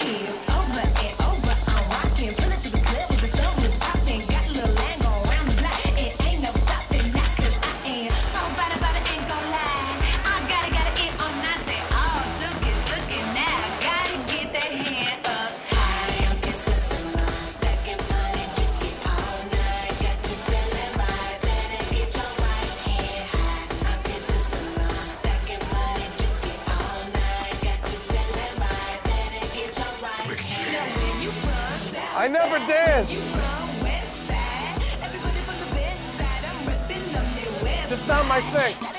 heels over and over. I'm rocking, pull it to the club with the sun was popping. Got a little line going round the block. It ain't no stopping now, 'cause I am so about it, ain't gon' lie. I gotta it on night. Say, oh, looking now. Gotta get that hand up high. I'm consistent, stacking money, drink it all night. Got you feeling right, better get your right hand high. I'm consistent, stacking money, drink it all night. Got you feeling right, better get your right hand. Now where you from? I never danced. You from West Side? Everybody from the West Side. I'm repping the Midwest. Just not my thing.